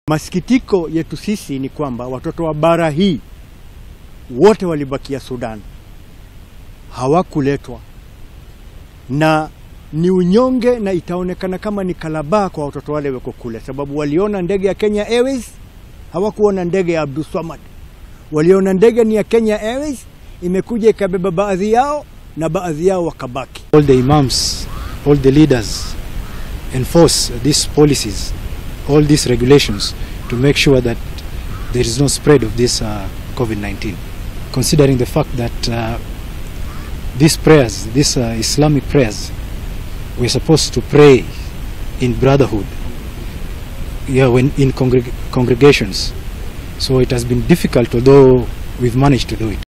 Masikitiko yetu sisi ni kwamba watoto wa bara hii wote walibakia Sudan, hawakuletwa, na ni unyonge na itaonekana kama ni kalabaa kwa watoto wale wako kule, sababu waliona ndege ya Kenya Airways, hawakuona ndege ya Abdul Swamad. Waliona ndege ni ya Kenya Airways, imekuja ikabeba baadhi yao na baadhi yao wakabaki. All the imams, all the leaders enforce these policies, all these regulations to make sure that there is no spread of this COVID-19. Considering the fact that these prayers, these Islamic prayers, we're supposed to pray in brotherhood, when in congregations. So it has been difficult, although we've managed to do it.